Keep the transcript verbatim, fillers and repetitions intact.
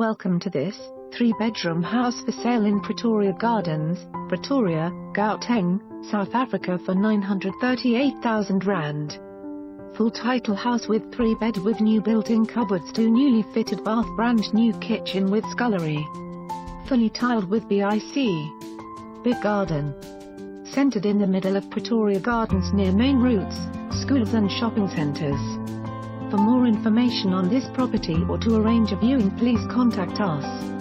Welcome to this three-bedroom house for sale in Pretoria Gardens, Pretoria, Gauteng, South Africa for nine hundred thirty-eight thousand rand. Full title house with three bed with new built-in cupboards, two newly fitted bath, brand new kitchen with scullery. Fully tiled with B I C. Big garden. Centered in the middle of Pretoria Gardens near main routes, schools and shopping centers. For more information on this property or to arrange a viewing, please contact us.